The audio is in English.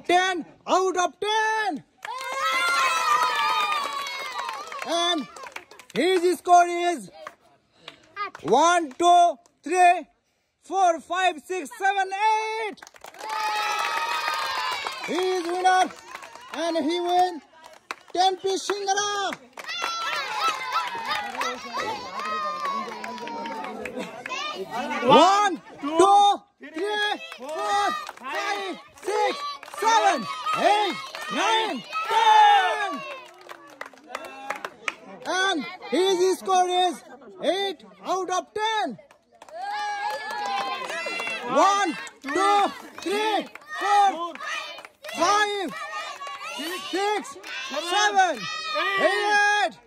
10 out of 10. And his score is 1, 2, 3, 4, 5, 6, 7, 8. He is winner and he wins 10-piece Shingara. One, two, 3, 4, 5, 6, 7, 8, 9, 10. And his score is 8 out of 10. 1, 2, 3, 4, 5, 6, 7, 8.